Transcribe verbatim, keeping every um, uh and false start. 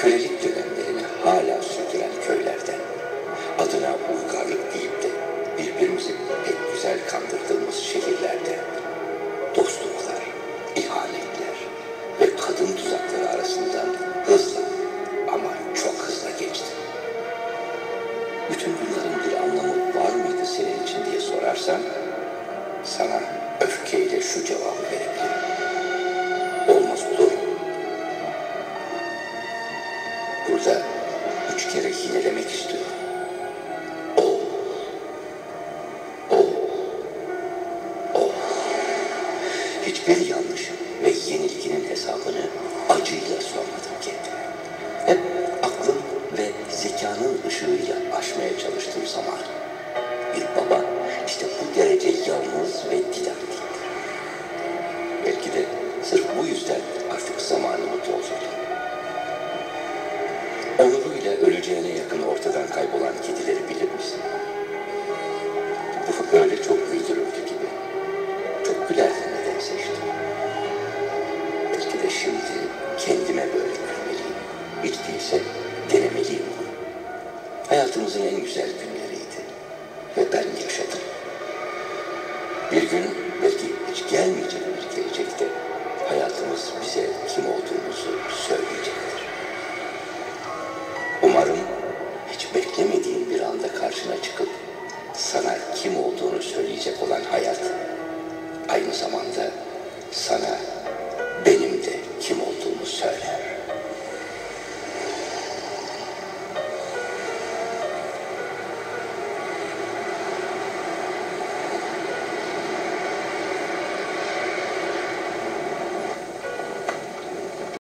kölelik dönemlerini hala sürdüren köylerden, adına uygarlık deyip de birbirimizi pek güzel kandırdığımız şehirlerde, dostluklar, ihanetler ve kadın tuzakları arasından hızla ama çok hızla geçti. Bütün bunların bir anlamı var mıydı senin için diye sorarsan, sana öfkeyle şu cevabı verebilirim. Olmaz olur mu? Burada üç kere yinelemek istiyorum. O, o, o. Hiçbir yanlışın ve yenilginin hesabını acıyla sormadım kendime. Hep aklım ve zekanın ışığıyla aşmaya çalıştığım zaman bir baba işte bu derece yalnız ve didaktik. Belki de sırf bu yüzden artık zamanımı doldurdum. Onuruyla öleceğine yakın ortadan kaybolan kedileri bilir misin? Bu öyle çok güldürürdü gibi. Çok gülerdim nedense işte. Belki de şimdi kendime böyle gülmeliyim. Hiç değilse denemeliyim bunu. Hayatımızın en güzel günleri.